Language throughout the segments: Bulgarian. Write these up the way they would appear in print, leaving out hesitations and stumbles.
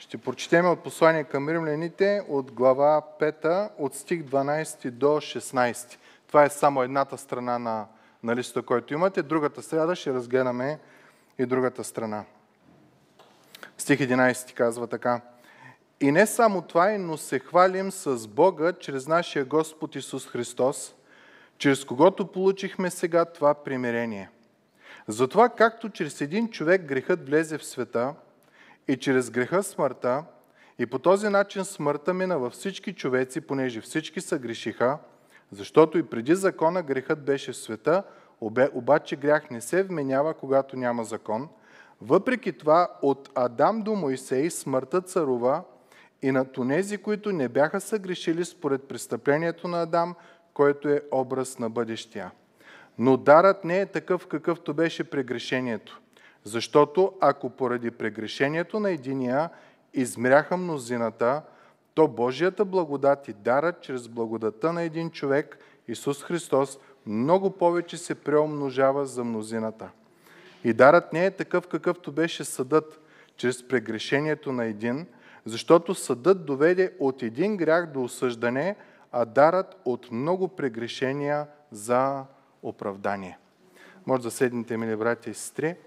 Ще прочетем от послание към римляните от глава 5, от стих 12 до 16. Това е само едната страна на листа, който имате. Другата сряда ще разгледаме и другата страна. Стих 11 казва така. И не само това, но се хвалим с Бога чрез нашия Господ Исус Христос, чрез когото получихме сега това примирение. Затова, както чрез един човек грехът влезе в света, и чрез греха смъртта, и по този начин смъртта мина във всички човеци, понеже всички съгрешиха, защото и преди закона грехът беше в света, обаче грях не се вменява, когато няма закон. Въпреки това, от Адам до Мойсей смъртта царува и над онези, които не бяха съгрешили според престъплението на Адам, който е образ на бъдещия. Но дарът не е такъв, какъвто беше прегрешението. Защото ако поради прегрешението на единия измряха мнозината, то Божията благодат и дарът чрез благодата на един човек, Исус Христос, много повече се преумножава за мнозината. И дарът не е такъв, какъвто беше съдът чрез прегрешението на един, защото съдът доведе от един грях до осъждане, а дарът от много прегрешения за оправдание. Може да седнете, мили братя и сестри.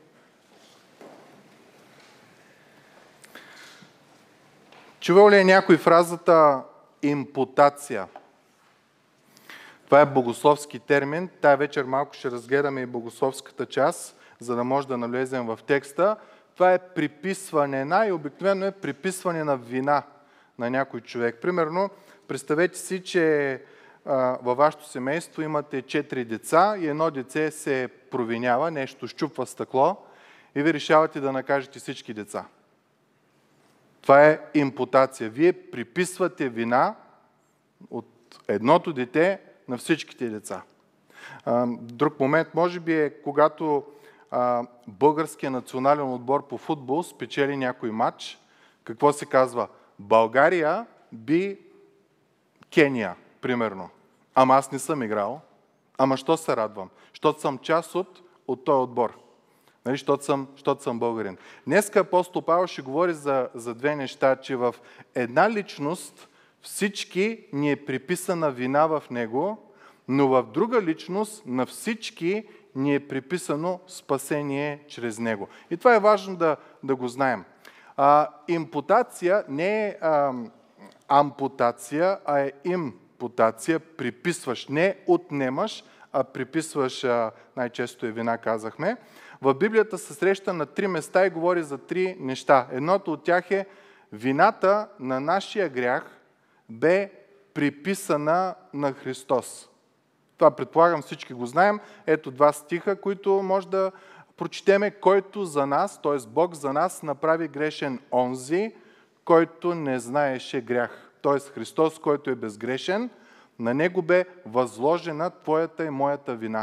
Чувал ли е някой фразата импутация? Това е богословски термин. Тая вечер малко ще разгледаме и богословската част, за да може да навлезем в текста. Това е приписване на и обикновено е приписване на вина на някой човек. Примерно, представете си, че във вашето семейство имате 4 деца и едно дете се провинява, нещо щупва стъкло и ви решавате да накажете всички деца. Това е импутация. Вие приписвате вина от едното дете на всичките деца. Друг момент може би е когато българския национален отбор по футбол спечели някой матч. Какво се казва? България би Кения, примерно. Ама аз не съм играл. Ама що се радвам? Защото съм част от този отбор. Нали, защото съм българин. Днеска апостол Павел ще говори за две неща, че в една личност всички ни е приписана вина в него, но в друга личност на всички ни е приписано спасение чрез него. И това е важно да го знаем. Импутация не е ампутация, а е импутация. Приписваш, не отнемаш, а приписваш, най-често е вина, казахме. В Библията се среща на 3 места и говори за 3 неща. Едното от тях е вината на нашия грях бе приписана на Христос. Това предполагам всички го знаем. Ето 2 стиха, които може да прочетеме. Който за нас, т.е. Бог за нас, направи грешен онзи, който не знаеше грях. Т.е. Христос, който е безгрешен, на него бе възложена твоята и моята вина.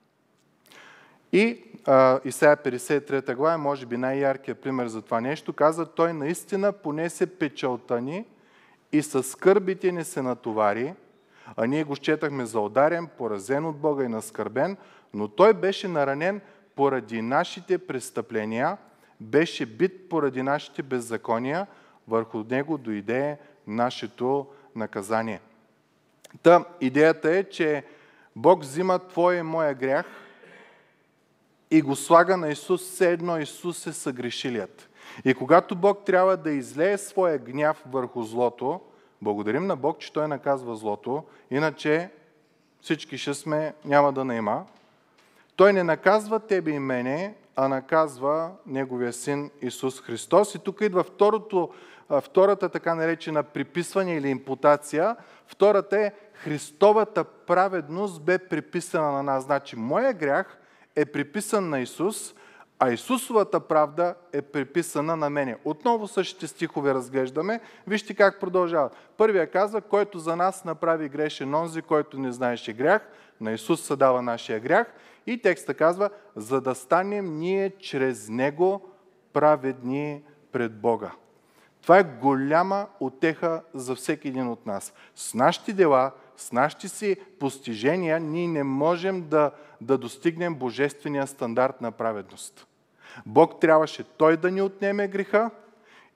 И Исаия 53 глава, може би най-яркият пример за това нещо, каза, той наистина понесе печалта ни и със скърбите ни се натовари, а ние го счетахме за ударен, поразен от Бога и наскърбен, но той беше наранен поради нашите престъпления, беше бит поради нашите беззакония, върху него дойде нашето наказание. Та, идеята е, че Бог взима твоя и моя грях и го слага на Исус, все едно Исус е съгрешилият. И когато Бог трябва да излее своя гняв върху злото, благодарим на Бог, че Той наказва злото, иначе всички ще сме, няма да наима. Той не наказва тебе и мене, а наказва Неговия Син Исус Христос. И тук идва втората така наречена приписване или импутация. Втората е Христовата праведност бе приписана на нас. Значи, моя грях е приписан на Исус, а Исусовата правда е приписана на мене. Отново същите стихове разглеждаме. Вижте как продължава. Първия казва, който за нас направи грешен онзи, който не знаеше грях. На Исус се дава нашия грях. И текста казва, за да станем ние чрез Него праведни пред Бога. Това е голяма утеха за всеки един от нас. С нашите дела, с нашите си постижения, ние не можем да достигнем божествения стандарт на праведност. Бог трябваше Той да ни отнеме греха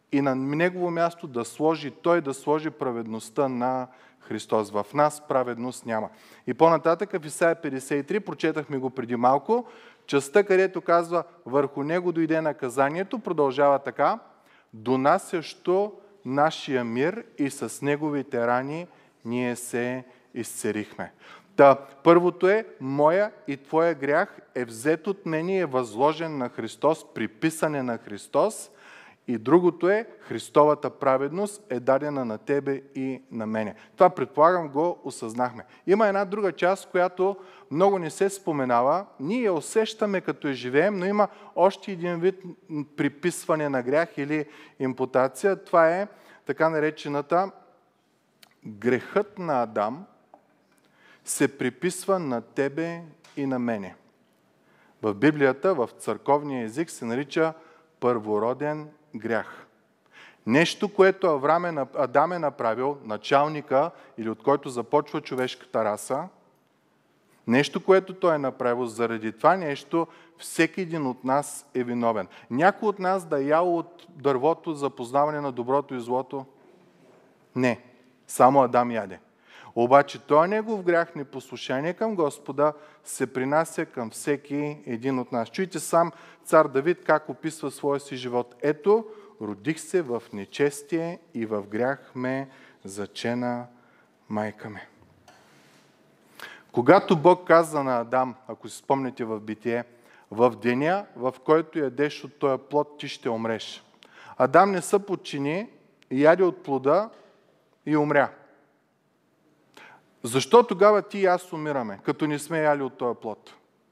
и на негово място той да сложи праведността на Христос. В нас праведност няма. И по-нататък в Исаия 53, прочетахме го преди малко, частта, където казва: върху него дойде наказанието, продължава така: донасящо нашия мир и с неговите рани ние се изцелихме. Първото е: моя и твоя грях е взет от мен и е възложен на Христос, приписане на Христос. И другото е: Христовата праведност е дадена на тебе и на мене. Това, предполагам, го осъзнахме. Има една друга част, която много не се споменава. Ние я усещаме като я живеем, но има още един вид приписване на грях или импутация. Това е така наречената грехът на Адам се приписва на тебе и на мене. В Библията, в църковния език се нарича първороден грях. Нещо, което Адам е направил, началника, или от който започва човешката раса, нещо, което той е направил, заради това нещо всеки един от нас е виновен. Някой от нас да е ял от дървото за познаване на доброто и злото? Не. Само Адам яде. Обаче той негов грях, непослушание към Господа, се принася към всеки един от нас. Чуйте сам цар Давид как описва своя си живот. Ето, родих се в нечестие и в грях ме зачена майка ме. Когато Бог каза на Адам, ако си спомняте в Битие: в деня, в който ядеш от този плод, ти ще умреш. Адам не се подчини, яде от плода и умря. Защо тогава ти и аз умираме, като не сме яли от този плод?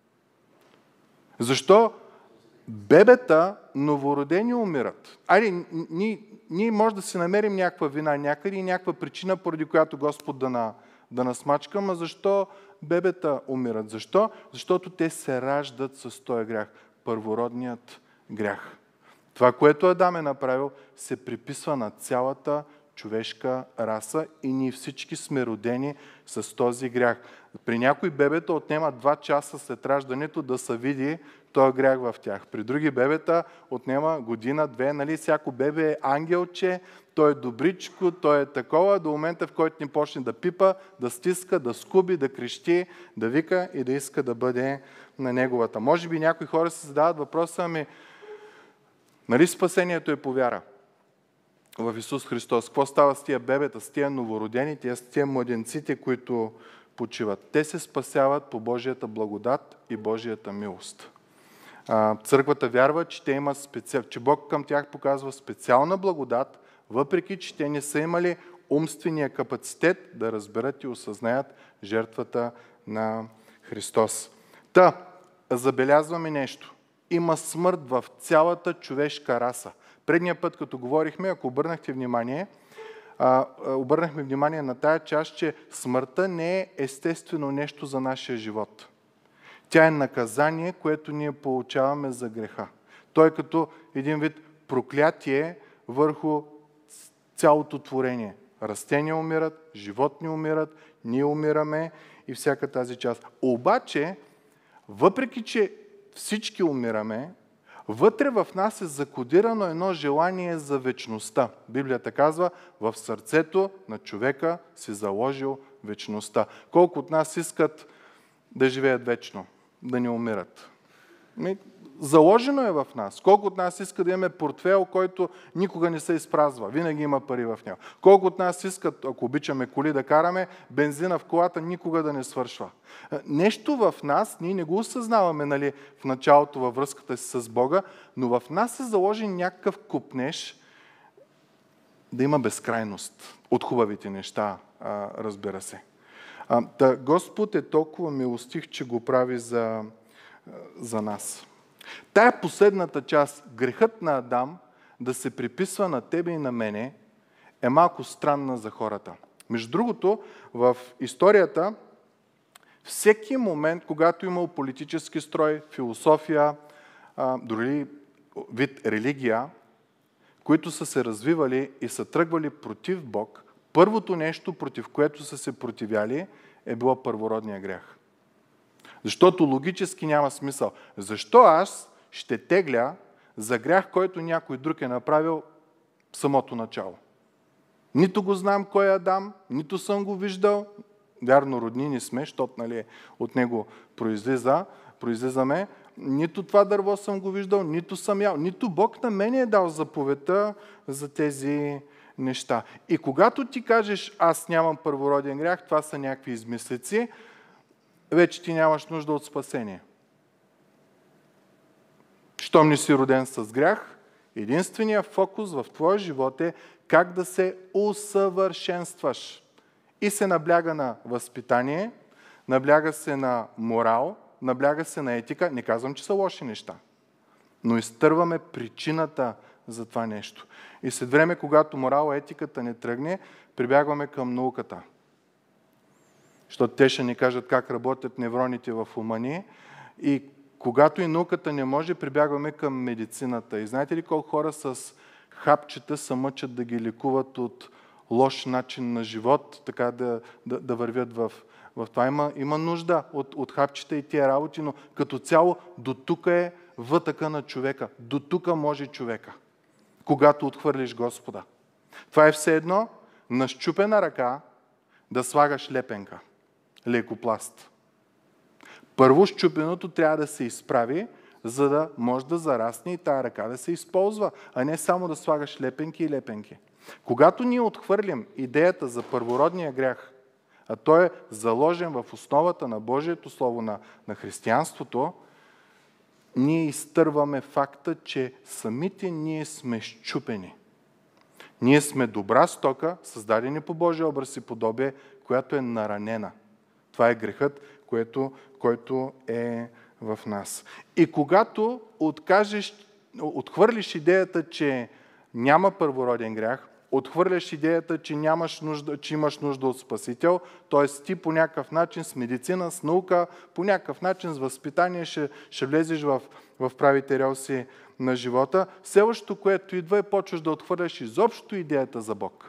Защо бебета новородени умират? Ние може да си намерим някаква вина някъде и някаква причина, поради която Господ да насмачка, но защо бебета умират? Защо? Защото те се раждат с този грях, първородният грях. Това, което Адам е направил, се приписва на цялата човешка раса и ние всички сме родени с този грях. При някои бебета отнема 2 часа след раждането да се види този грях в тях. При други бебета отнема година-две. Нали? Всяко бебе е ангелче, той е добричко, той е такова, до момента, в който ни почне да пипа, да стиска, да скуби, да крещи, да вика и да иска да бъде на неговата. Може би някои хора се задават въпроса: нали спасението е по вяра в Исус Христос? Какво става с тия бебета, с тия новородени, с тия младенците, които почиват? Те се спасяват по Божията благодат и Божията милост. Църквата вярва, че че Бог към тях показва специална благодат, въпреки че те не са имали умствения капацитет да разберат и осъзнаят жертвата на Христос. Забелязваме нещо. Има смърт в цялата човешка раса. Предния път, като говорихме, ако обърнахме внимание на тая част, че смъртта не е естествено нещо за нашия живот. Тя е наказание, което ние получаваме за греха. Той е като един вид проклятие върху цялото творение. Растения умират, животни умират, ние умираме и всяка тази част. Обаче, въпреки че всички умираме, вътре в нас е закодирано едно желание за вечността. Библията казва: в сърцето на човека си заложил вечността. Колко от нас искат да живеят вечно, да не умират? Заложено е в нас. Колко от нас иска да имаме портфел, който никога не се изпразва, винаги има пари в него. Колко от нас искат, ако обичаме коли да караме, бензина в колата никога да не свършва. Нещо в нас, ние не го осъзнаваме, в началото във връзката си с Бога, но в нас е заложен някакъв купнеж да има безкрайност от хубавите неща, разбира се. Господ е толкова милостив, че го прави за нас. Тая последната част, грехът на Адам, да се приписва на тебе и на мене, е малко странна за хората. Между другото, в историята, всеки момент, когато имал политически строй, философия, дори вид религия, които са се развивали и са тръгвали против Бог, първото нещо, против което са се противяли, е било първородния грях. Защото логически няма смисъл. Защо аз ще тегля за грях, който някой друг е направил в самото начало. Нито го знам кой е Адам, нито съм го виждал. Вярно, роднини сме, защото от него произлизаме. Нито това дърво съм го виждал, нито съм ял. Нито Бог на мен е дал заповедта за тези неща. И когато ти кажеш, аз нямам първороден грях, това са някакви измислици, вече ти нямаш нужда от спасение. Щом не си роден с грях, единственият фокус в твоя живот е как да се усъвършенстваш. И се набляга на възпитание, набляга се на морал, набляга се на етика. Не казвам, че са лоши неща, но изтърваме причината за това нещо. И след време, когато морал, етиката не тръгне, прибягваме към науката. Защото те ще ни кажат как работят невроните в ума ни. И когато и науката не може, прибягваме към медицината. И знаете ли колко хора с хапчета се мъчат да ги лекуват от лош начин на живот, така да вървят в това. Има нужда от хапчета и тия работи, но като цяло до тук е вътъка на човека. До тук може човека, когато отхвърлиш Господа. Това е все едно на счупена ръка да слагаш лепенка, лейкопласт. Първо счупеното трябва да се изправи, за да може да зарасне и тая ръка да се използва, а не само да слагаш лепенки и лепенки. Когато ние отхвърлим идеята за първородния грях, а той е заложен в основата на Божието Слово, на християнството, ние изтърваме факта, че самите ние сме счупени. Ние сме добра стока, създадени по Божия образ и подобие, която е наранена. Това е грехът, който е в нас. И когато отхвърлиш идеята, че няма първороден грях, отхвърляш идеята, че имаш нужда от Спасител, т.е. ти по някакъв начин с медицина, с наука, по някакъв начин с възпитание ще влезеш в правите релси на живота. Следващото, което идва, е почваш да отхвърляш изобщо идеята за Бог.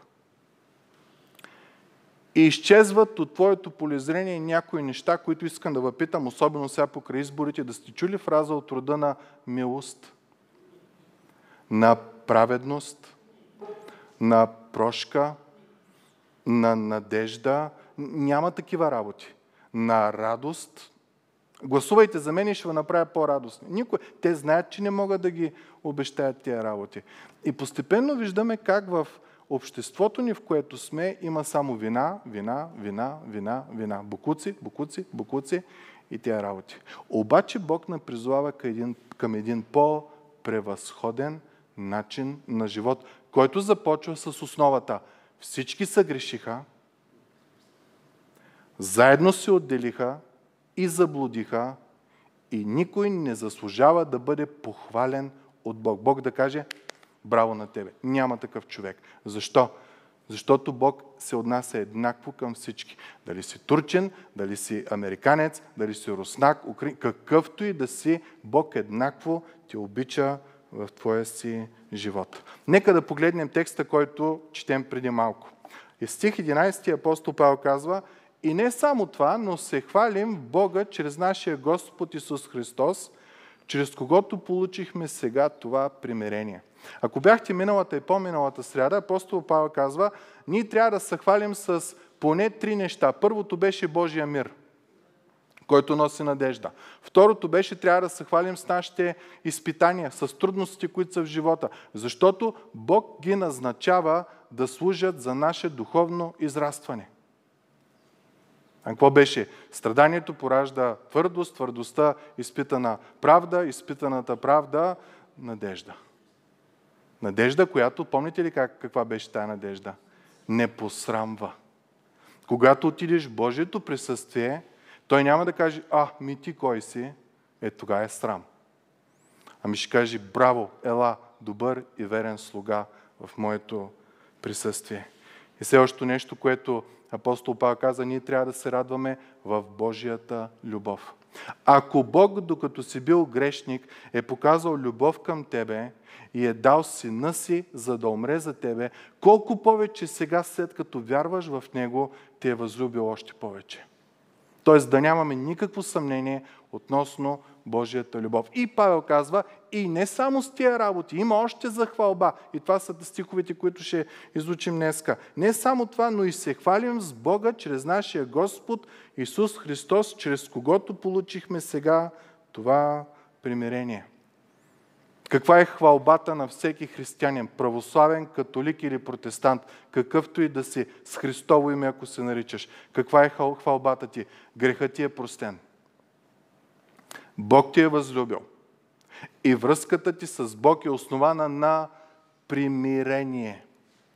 И изчезват от твоето полезрение някои неща, които искам да въпитам, особено сега покрай изборите, да сте чули фраза от рода на милост, на праведност, на прошка, на надежда. Няма такива работи. На радост. Гласувайте за мен и ще ви направя по-радостни. Те знаят, че не могат да ги обещаят тия работи. И постепенно виждаме как в обществото ни, в което сме, има само вина, бокуци и тия работи. Обаче Бог ни призовава към един по-превъзходен начин на живот, който започва с основата. Всички съгрешиха, заедно се отделиха и заблудиха и никой не заслужава да бъде похвален от Бог. Бог да каже: браво на тебе. Няма такъв човек. Защо? Защото Бог се отнася еднакво към всички. Дали си турчин, дали си американец, дали си руснак, какъвто и да си, Бог еднакво те обича в твоя си живот. Нека да погледнем текста, който четем преди малко. И стих 11 апостол Павел казва: и не само това, но се хвалим Бога чрез нашия Господ Исус Христос, чрез когото получихме сега това примирение. Ако бяхте миналата и по-миналата сряда, апостол Павел казва: ние трябва да се хвалим с поне 3 неща. Първото беше Божия мир, който носи надежда. Второто беше, трябва да се хвалим с нашите изпитания, с трудностите, които са в живота, защото Бог ги назначава да служат за наше духовно израстване. А какво беше? Страданието поражда твърдост, твърдостта изпитана правда, изпитаната правда надежда. Надежда, която, помните ли каква беше тая надежда? Не посрамва. Когато отидеш в Божието присъствие, той няма да каже: ти кой си? Тогава е срам. Ами ще каже: браво, ела, добър и верен слуга в моето присъствие. И следващото нещо, което апостол Павел каза: ние трябва да се радваме в Божията любов. Ако Бог, докато си бил грешник, е показал любов към тебе и е дал сина си, за да умре за тебе, колко повече сега, след като вярваш в Него, те е възлюбил още повече. Тоест да нямаме никакво съмнение относно Божията любов. И Павел казва, и не само с тия работи, има още за хвалба. И това са стиховете, които ще изучим днеска. Не само това, но и се хвалим с Бога чрез нашия Господ Исус Христос, чрез когото получихме сега това примирение. Каква е хвалбата на всеки християнин, православен, католик или протестант, какъвто и да си, с Христово име, ако се наричаш? Каква е хвалбата ти? Грехът ти е простен. Бог ти е възлюбил. И връзката ти с Бог е основана на примирение.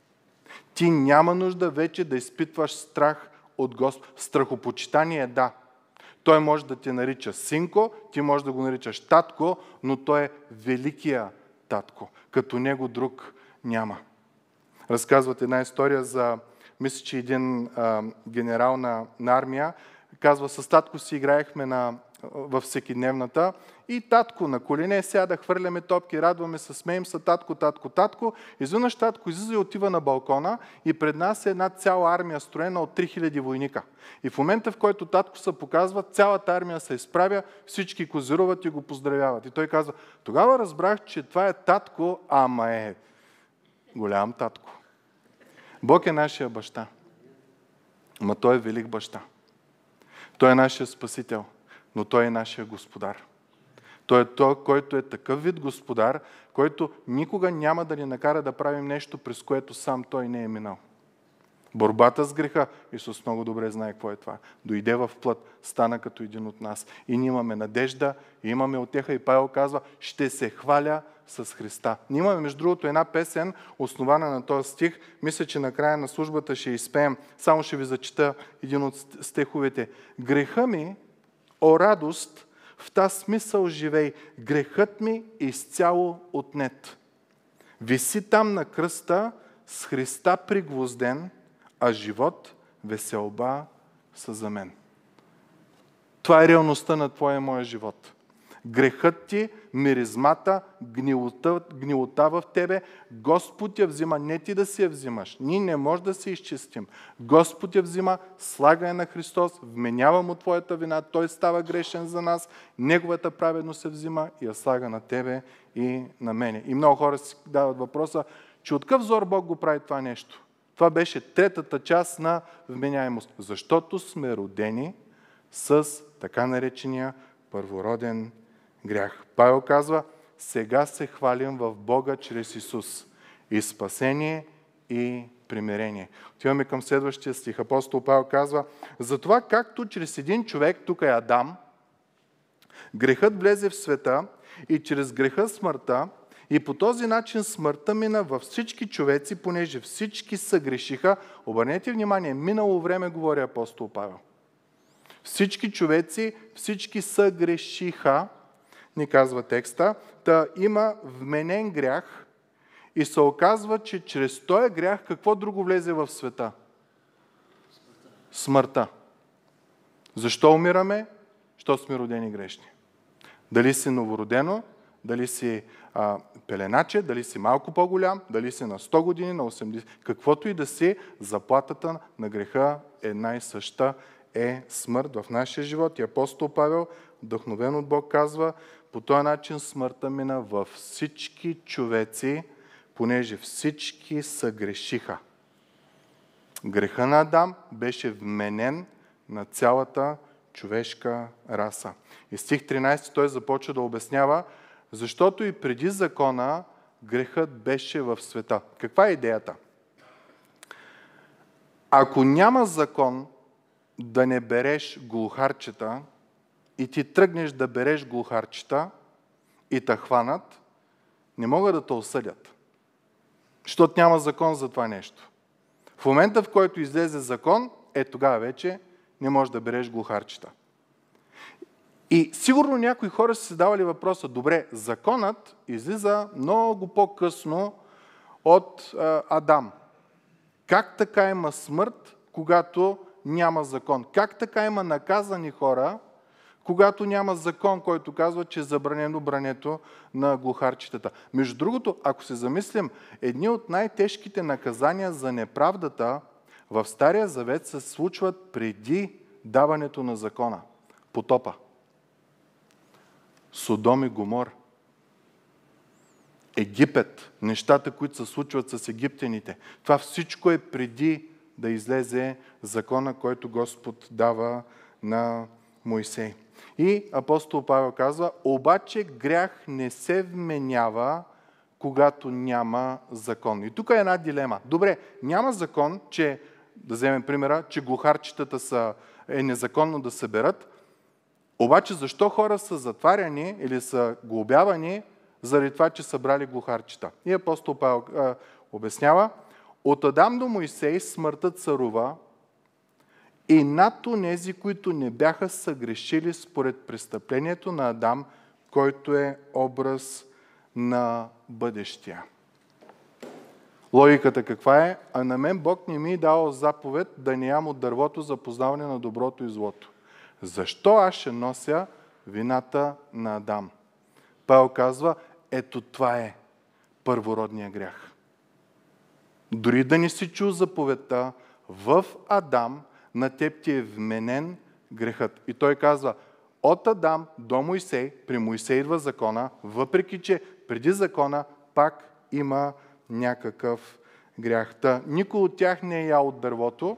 Ти няма нужда вече да изпитваш страх от Господ. Страхопочитание, да. Той може да те нарича синко, ти може да го наричаш татко, но той е великия татко. Като него друг няма. Разказват една история за, мисля, че един генерал на армия, казва, с татко си играехме във всекидневната и татко на колене сяда, хвърляме топки, радваме се, смеем се, татко. Изведнъж татко излиза и отива на балкона и пред нас е една цяла армия, строена от 3000 войника. И в момента, в който татко се показва, цялата армия се изправя, всички козируват и го поздравяват. И той казва, тогава разбрах, че това е татко, ама е голям татко. Бог е нашия баща. Ама той е велик баща. Той е нашия спасител, но той е нашия господар. Той е той, който е такъв вид господар, който никога няма да ни накара да правим нещо, през което сам той не е минал. Борбата с греха, Исус много добре знае какво е това. Дойде в плът, стана като един от нас. И ние имаме надежда, и имаме утеха. И Павел казва, ще се хваля с Христа. Ние имаме, между другото, една песен, основана на този стих. Мисля, че на края на службата ще изпеем. Само ще ви зачита един от стиховете. Греха ми, о радост, в та смисъл живей, грехът ми изцяло отнет. Виси там на кръста, с Христа пригвозден, а живот, веселба са за мен. Това е реалността на твоя и моя живот. Грехът ти, миризмата, гнилота в тебе, Господ я взима, не ти да си я взимаш. Ние не можем да се изчистим. Господ я взима, слага я на Христос, вменява му твоята вина, той става грешен за нас, неговата праведност се взима и я слага на тебе и на мене. И много хора си дават въпроса, че от какъв зор Бог го прави това нещо? Това беше третата част на вменяемост. Защото сме родени с така наречения първороден грях. Павел казва, сега се хвалим в Бога чрез Исус. И спасение, и примирение. Отиваме към следващия стих. Апостол Павел казва, затова както чрез един човек, тук е Адам, грехът влезе в света и чрез греха смъртта, и по този начин смъртта мина във всички човеци, понеже всички съгрешиха. Обърнете внимание, минало време говори апостол Павел. Всички човеци, всички съгрешиха, ни казва текста, та има вменен грях и се оказва, че чрез този грях какво друго влезе в света? Смъртта. Защо умираме? Що сме родени грешни. Дали си новородено, дали си пеленаче, дали си малко по-голям, дали си на 100 години, на 80, каквото и да си, заплатата на греха една и съща е смърт в нашия живот. И апостол Павел, вдъхновен от Бог, казва, по този начин смъртта мина във всички човеци, понеже всички съгрешиха. Греха на Адам беше вменен на цялата човешка раса. И стих 13 той започва да обяснява, защото и преди закона грехът беше в света. Каква е идеята? Ако няма закон да не береш глухарчета и ти тръгнеш да береш глухарчета и те хванат, не могат да те осъдят. Защото няма закон за това нещо. В момента, в който излезе закон, тогава вече не можеш да береш глухарчета. И сигурно някои хора са си давали въпроса, добре, законът излиза много по-късно от Адам. Как така има смърт, когато няма закон? Как така има наказани хора, когато няма закон, който казва, че е забранено брането на глухарчетата? Между другото, ако се замислим, едни от най-тежките наказания за неправдата в Стария Завет се случват преди даването на закона. Потопа. Содом и Гомор. Египет, нещата, които се случват с египтяните. Това всичко е преди да излезе закона, който Господ дава на Мойсей. И апостол Павел казва, обаче грях не се вменява, когато няма закон. И тук е една дилема. Добре, няма закон, че, да вземем примера, че глухарчетата е незаконно да съберат, обаче защо хора са затваряни или са глобявани заради това, че са брали глухарчета? И апостол Павел обяснява, от Адам до Мойсей смъртта царува и над онези, които не бяха съгрешили според престъплението на Адам, който е образ на бъдещия. Логиката каква е? А на мен Бог не ми е дал заповед да не ям от дървото за познаване на доброто и злото. Защо аз ще нося вината на Адам? Павел казва, ето това е първородния грях. Дори да не си чул заповедта, в Адам на теб ти е вменен грехът. И той казва, от Адам до Мойсей, при Мойсей идва закона, въпреки че преди закона пак има някакъв грях. Никой от тях не е ял от дървото,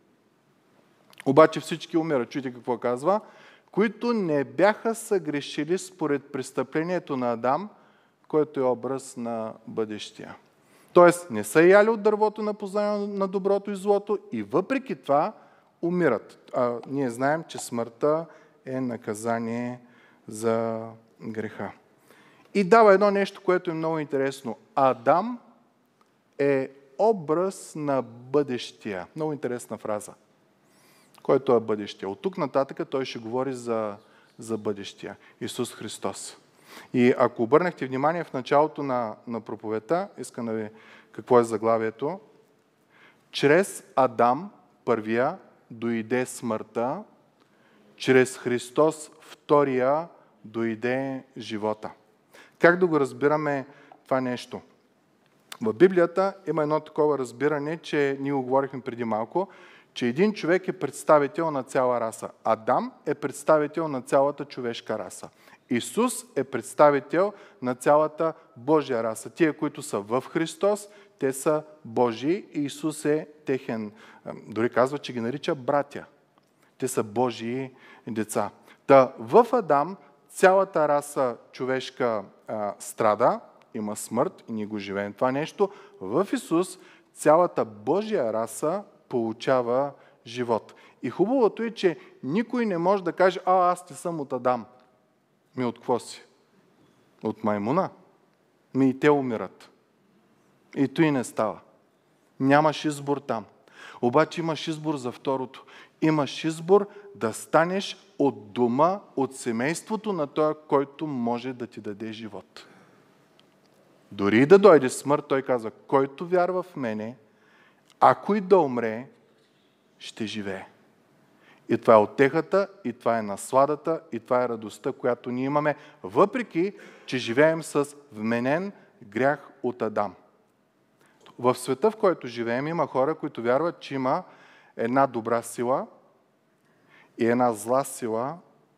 обаче всички умират. Чуйте какво казва. Които не бяха съгрешили според престъплението на Адам, който е образ на бъдещия. Тоест, не са яли от дървото на познание на доброто и злото и въпреки това умират. Ние знаем, че смъртта е наказание за греха. И дава едно нещо, което е много интересно. Адам е образ на бъдещия. Много интересна фраза. Който е бъдещия. От тук нататък той ще говори за бъдещия. Исус Христос. И ако обърнахте внимание в началото на проповедта, искам да ви какво е заглавието. Чрез Адам, първия, дойде смъртта, чрез Христос, втория, дойде живота. Как да го разбираме това нещо? В Библията има едно такова разбиране, че ние го говорихме преди малко, че един човек е представител на цяла раса. Адам е представител на цялата човешка раса. Исус е представител на цялата Божия раса. Тие, които са в Христос, те са Божии и Исус е техен. Дори казва, че ги нарича братя. Те са Божии деца. В Адам цялата раса човешка страда, има смърт и ние го живеем това нещо. В Исус цялата Божия раса получава живот. И хубавото е, че никой не може да каже, аз не съм от Адам. От какво си? От маймуна? И те умират. И той не става. Нямаш избор там. Обаче имаш избор за второто. Имаш избор да станеш от дома, от семейството на този, който може да ти даде живот. Дори да дойде смърт, той казва, който вярва в мене, ако и да умре, ще живее. И това е утехата, и това е насладата, и това е радостта, която ние имаме, въпреки че живеем с вменен грях от Адам. В света, в който живеем, има хора, които вярват, че има една добра сила и една зла сила,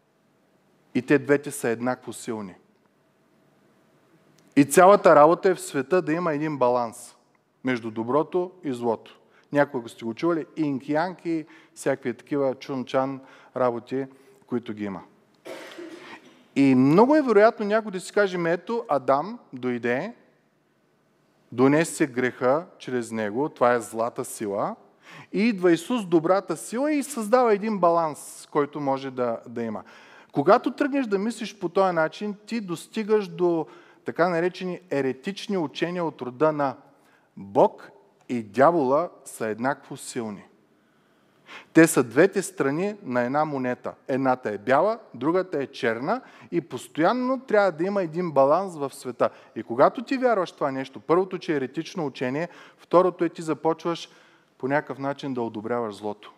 и те двете са еднакво силни. И цялата работа е в света да има един баланс между доброто и злото. Някой го сте го чували, инк-янк и всякакви такива чун-чан работи, които ги има. И много е вероятно някой да си каже, ето Адам дойде, донесе греха чрез него, това е злата сила, и идва Исус, добрата сила, и създава един баланс, който може да има. Когато тръгнеш да мислиш по този начин, ти достигаш до така наречени еретични учения от рода на Бог и дявола са еднакво силни. Те са двете страни на една монета. Едната е бяла, другата е черна и постоянно трябва да има един баланс в света. И когато ти вярваш това нещо, първото, че е еретично учение, второто е ти започваш по някакъв начин да одобряваш злото.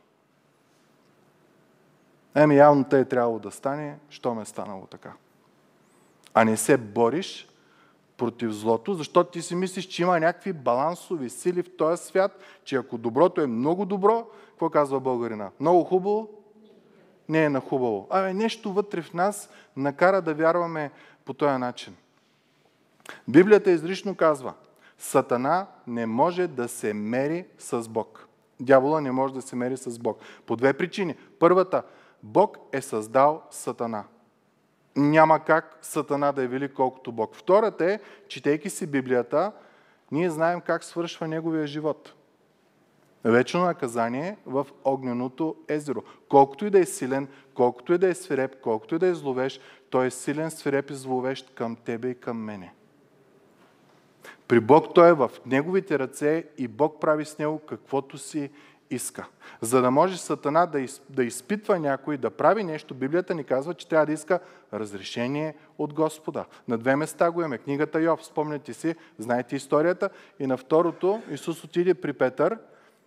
Явно те е трябвало да стане, що ме е станало така. А не се бориш против злото, защото ти си мислиш, че има някакви балансови сили в този свят, че ако доброто е много добро, какво казва българина? Много хубаво? не е нахубаво. Нещо вътре в нас накара да вярваме по този начин. Библията изрично казва, Сатана не може да се мери с Бог. Дявола не може да се мери с Бог. По две причини. Първата, Бог е създал Сатана. Няма как Сатана да е велик колкото Бог. Втората е, четейки си Библията, ние знаем как свършва неговия живот. Вечно наказание в огненото езеро. Колкото и да е силен, колкото и да е свиреп, колкото и да е зловещ, той е силен, свиреп и зловещ към тебе и към мене. При Бог той е в неговите ръце и Бог прави с него каквото си иска. За да може Сатана да изпитва някой, да прави нещо, Библията ни казва, че трябва да иска разрешение от Господа. На две места го имаме. Книгата Йов, спомняте си, знаете историята. И на второто Исус отиде при Петър,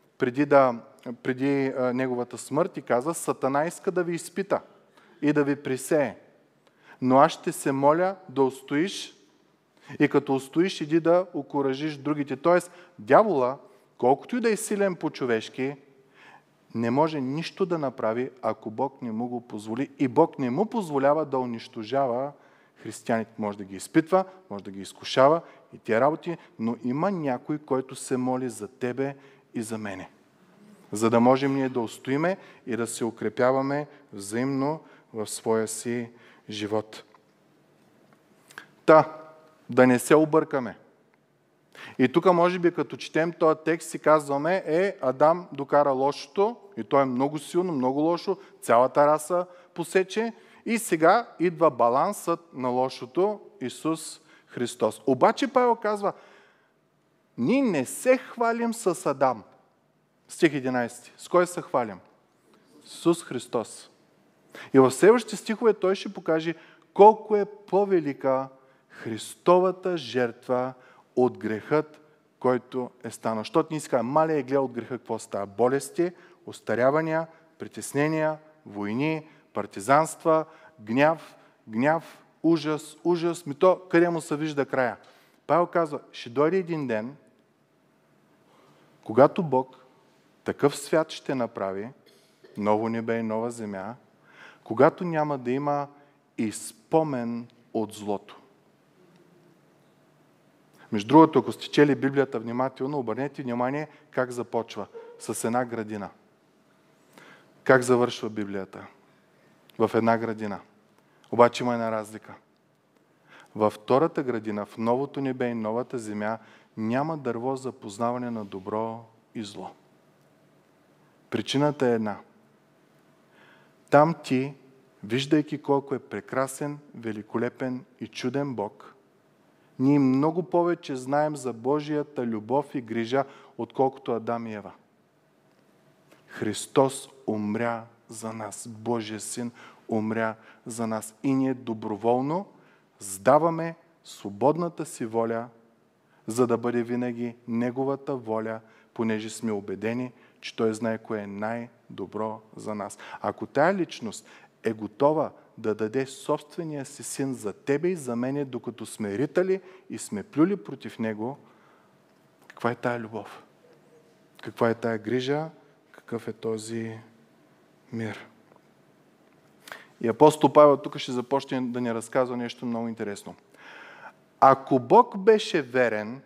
преди неговата смърт и каза, Сатана иска да ви изпита и да ви присее. Но аз ще се моля да устоиш и като устоиш, иди да окуражиш другите. Тоест, дявола, колкото и да е силен по-човешки, не може нищо да направи, ако Бог не му го позволи. И Бог не му позволява да унищожава християните. Може да ги изпитва, може да ги изкушава и тия работи, но има някой, който се моли за тебе и за мене. За да можем ние да устоиме и да се укрепяваме взаимно в своя си живот. Да не се объркаме. И тук може би като четем този текст си казваме, Адам докара лошото и то е много силно, много лошо, цялата раса посече и сега идва балансът на лошото Исус Христос. Обаче Павел казва, ние не се хвалим с Адам. Стих 11. С кой се хвалим? Исус Христос. И в следващите стихове той ще покаже колко е по-велика Христовата жертва от грехът, който е станал. Защото ние си казваме, мале е гледал от греха какво става. Болести, остарявания, притеснения, войни, партизанства, гняв, ужас. То къде му се вижда края? Павел казва, ще дойде един ден, когато Бог такъв свят ще направи, ново небе и нова земя, когато няма да има и спомен от злото. Между другото, ако сте чели Библията внимателно, обърнете внимание как започва. С една градина. Как завършва Библията? В една градина. Обаче има една разлика. Във втората градина, в новото небе и новата земя, няма дърво за познаване на добро и зло. Причината е една. Там ти, виждайки колко е прекрасен, великолепен и чуден Бог, ние много повече знаем за Божията любов и грижа, отколкото Адам и Ева. Христос умря за нас. Божия Син умря за нас. И ние доброволно сдаваме свободната си воля, за да бъде винаги Неговата воля, понеже сме убедени, че Той знае кое е най-добро за нас. Ако тая личност е готова да даде собствения си Син за тебе и за мене, докато сме ритали и сме плюли против Него, каква е тая любов? Каква е тая грижа? Какъв е този мир? И апостол Павел тук ще започне да ни разказва нещо много интересно. Ако Бог беше верен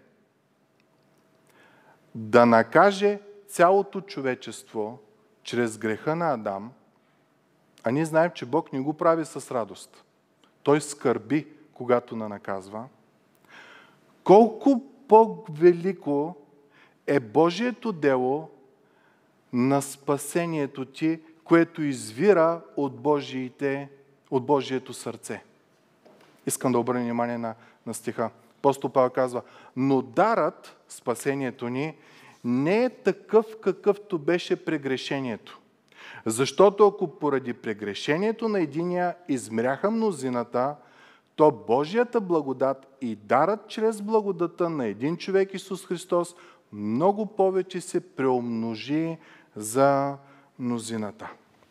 да накаже цялото човечество чрез греха на Адам, а ние знаем, че Бог не го прави с радост. Той скърби, когато наказва. Колко по-велико е Божието дело на спасението ти, което извира от Божието сърце. Искам да обърна внимание на стиха. Апостол Павел казва, но дарът, спасението ни, не е такъв, какъвто беше прегрешението. Защото ако поради прегрешението на единия измряха мнозината, то Божията благодат и дарът чрез благодата на един човек Исус Христос много повече се преумножи за мнозината.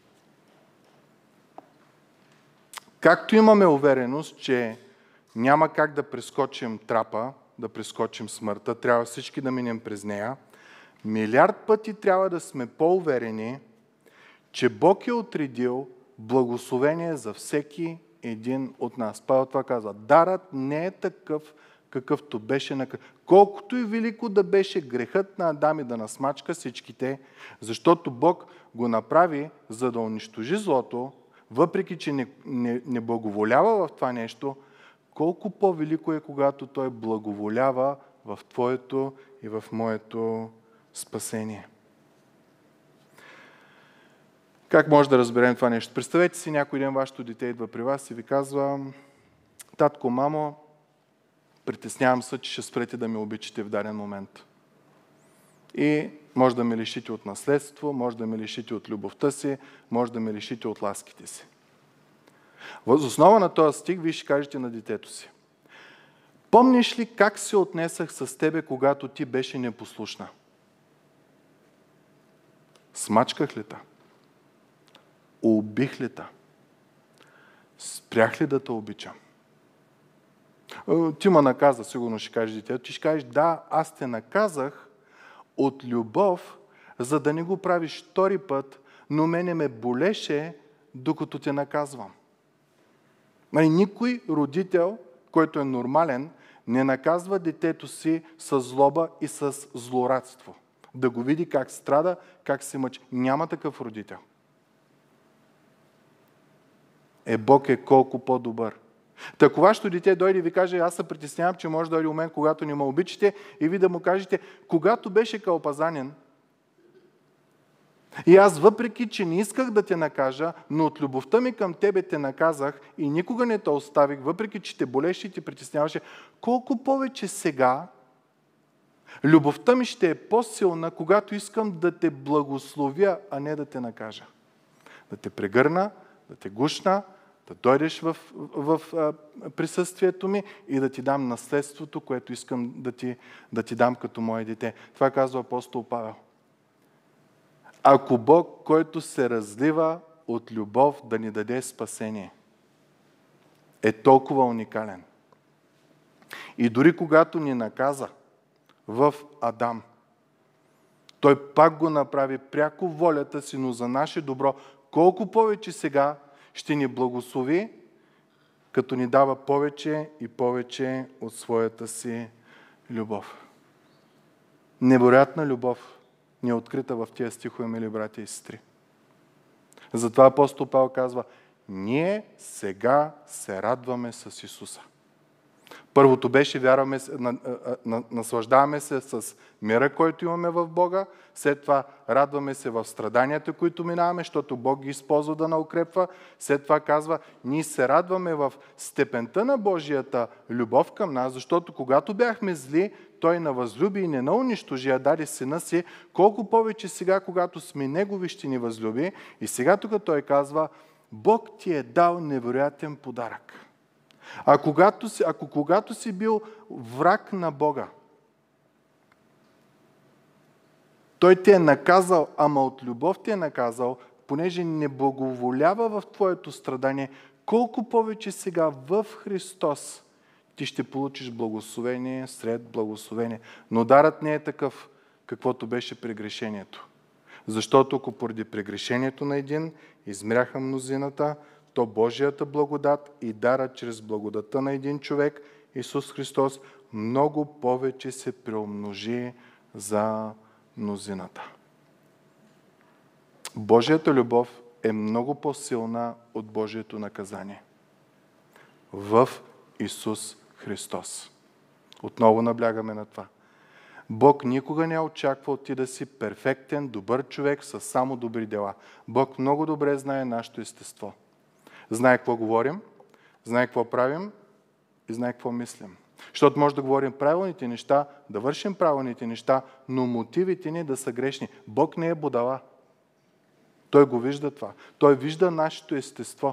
Както имаме увереност, че няма как да прескочим трапа, да прескочим смъртта, трябва всички да минем през нея, милиард пъти трябва да сме по-уверени, че Бог е отредил благословение за всеки един от нас. Павел това казва. Дарът не е такъв, какъвто беше на... Колкото и велико да беше грехът на Адам и да насмачка всичките, защото Бог го направи, за да унищожи злото, въпреки че не благоволява в това нещо, колко по-велико е, когато Той благоволява в твоето и в моето спасение. Как може да разберем това нещо? Представете си, някой ден вашето дете идва при вас и ви казва: татко, мамо, притеснявам се, че ще спрете да ме обичате в даден момент. И може да ме лишите от наследство, може да ме лишите от любовта си, може да ме лишите от ласките си. Въз основа на този стих вие ще кажете на детето си: помниш ли как се отнесах с тебе, когато ти беше непослушна? Смачках ли те? Убих ли те? Спрях ли да те обичам? Ти ме наказа, сигурно ще каже детето. Ти ще кажеш: да, аз те наказах от любов, за да не го правиш втори път, но мене ме болеше, докато те наказвам. Никой родител, който е нормален, не наказва детето си с злоба и с злорадство. Да го види как страда, как се мъчи. Няма такъв родител. Бог е колко по-добър. Така вашето дете дойде и ви каже: аз се притеснявам, че може да дойде у мен, когато не ме обичате, и ви да му кажете: когато беше кълпазанен, и аз въпреки, че не исках да те накажа, но от любовта ми към тебе те наказах и никога не те оставих, въпреки, че те болеше и те притесняваше, колко повече сега любовта ми ще е по-силна, когато искам да те благословя, а не да те накажа. Да те прегърна, да те гушна, да дойдеш в присъствието ми и да ти дам наследството, което искам да ти дам като мое дете. Това казва апостол Павел. Ако Бог, който се разлива от любов да ни даде спасение, е толкова уникален, и дори когато ни наказа в Адам, Той пак го направи пряко волята си, но за наше добро, колко повече сега ще ни благослови, като ни дава повече и повече от своята си любов. Невероятна любов ни е открита в тия стихове, мили братя и сестри. Затова апостол Павел казва: ние сега се радваме с Исуса. Първото беше: вярваме, наслаждаваме се с мира, който имаме в Бога. След това радваме се в страданията, които минаваме, защото Бог ги използва да наукрепва. След това казва: ние се радваме в степента на Божията любов към нас, защото когато бяхме зли, Той на възлюби и не на унищожи, а даде Сина си. Колко повече сега, когато сме Негови, ще ни възлюби. И сега тук Той казва: Бог ти е дал невероятен подарък. Ако когато си бил враг на Бога, Той те е наказал, ама от любов те е наказал, понеже не благоволява в твоето страдание, колко повече сега в Христос ти ще получиш благословение сред благословение. Но дарът не е такъв, каквото беше прегрешението. Защото ако поради прегрешението на един измряха мнозината, то Божията благодат и дарът чрез благодата на един човек, Исус Христос, много повече се преумножи за мнозината. Божията любов е много по-силна от Божието наказание. В Исус Христос. Отново наблягаме на това. Бог никога не очаква от ти да си перфектен, добър човек с само добри дела. Бог много добре знае нашето естество. Знае какво говорим, знае какво правим и знае какво мислим. Защото може да говорим правилните неща, да вършим правилните неща, но мотивите ни да са грешни. Бог не е будала. Той го вижда това. Той вижда нашето естество.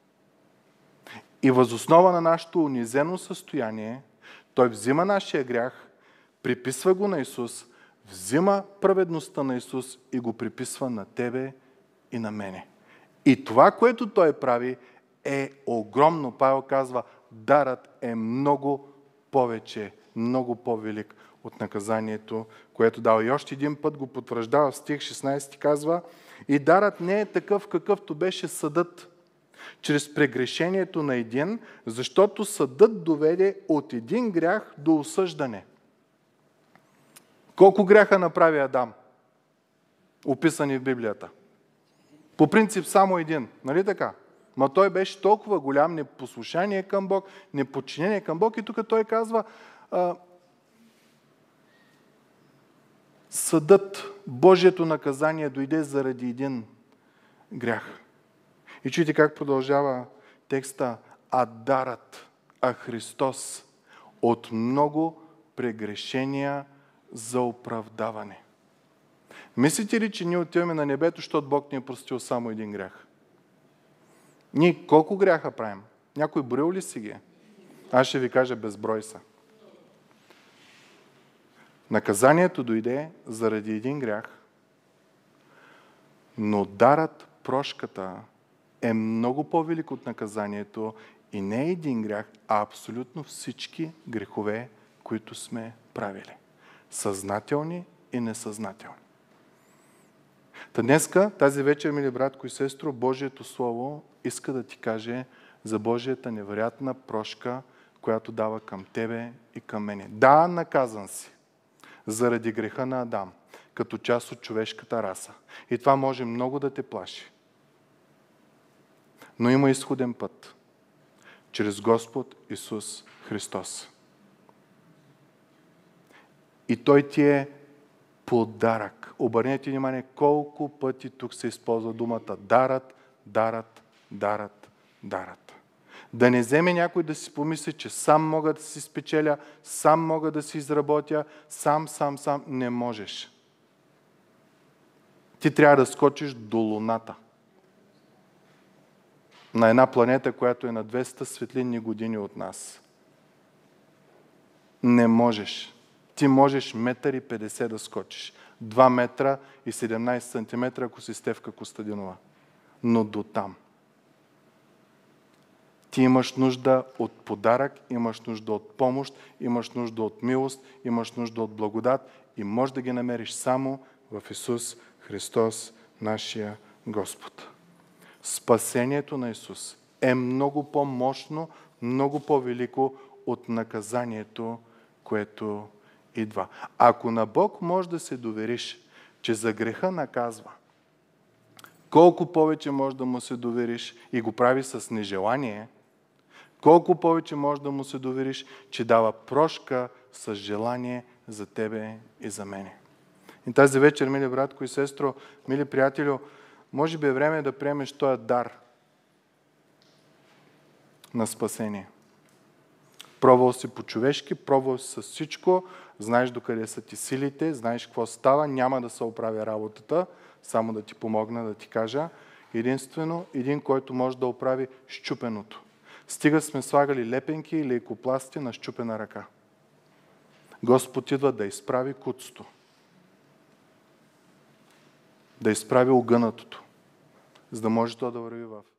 И въз основа на нашето унизено състояние, Той взима нашия грях, приписва го на Исус, взима праведността на Исус и го приписва на тебе и на мене. И това, което Той прави, е огромно. Павел казва: дарът е много повече, много по-велик от наказанието, което дава. И още един път го потвърждава в стих 16, казва: и дарът не е такъв, какъвто беше съдът. чрез прегрешението на един, защото съдът доведе от един грях до осъждане. Колко гряха направи Адам? Описани в Библията. По принцип само един, нали така? Ма той беше толкова голям непослушание към Бог, неподчинение към Бог и тук той казва съдът, Божието наказание дойде заради един грях. И чуйте как продължава текста. А дарът, а Христос от много прегрешения за оправдаване. Мислите ли, че ние отиваме на небето, защото Бог ни е простил само един грях? Ние колко гряха правим? Някой броил ли си ги? Аз ще ви кажа, безброй са. Наказанието дойде заради един грях, но дарът, прошката е много по-велик от наказанието и не е един грях, а абсолютно всички грехове, които сме правили. Съзнателни и несъзнателни. Та днеска, тази вечер, мили братко и сестро, Божието Слово иска да ти каже за Божията невероятна прошка, която дава към тебе и към мене. Да, наказан си заради греха на Адам, като част от човешката раса. И това може много да те плаши. Но има изходен път. Чрез Господ Исус Христос. И Той ти е подарък. Обърнете внимание колко пъти тук се използва думата дарът, дарът, дарът, дарът. Да не вземе някой да си помисли, че сам мога да си спечеля, сам мога да си изработя, сам. Не можеш. Ти трябва да скочиш до Луната. На една планета, която е на 200 светлинни години от нас. Не можеш. Ти можеш 1,50 м да скочиш. 2 метра и 17 сантиметра, ако си Стефка Костадинова. Но до там. Ти имаш нужда от подарък, имаш нужда от помощ, имаш нужда от милост, имаш нужда от благодат и можеш да ги намериш само в Исус Христос, нашия Господ. Спасението на Исус е много по-мощно, много по-велико от наказанието, което идва. Ако на Бог можеш да се довериш, че за греха наказва, колко повече можеш да му се довериш и го прави с нежелание, колко повече можеш да му се довериш, че дава прошка с желание за тебе и за мене. И тази вечер, мили братко и сестро, мили приятелю, може би е време да приемеш този дар на спасение. Пробвал си по-човешки, пробвал си с всичко, знаеш докъде са ти силите, знаеш какво става, няма да се оправя работата, само да ти помогна, да ти кажа. Единствено, един, който може да оправи счупеното. Стига сме слагали лепенки и лейкопласти на счупена ръка. Господ идва да изправи куцото. Да изправи огънатото, за да може то да върви в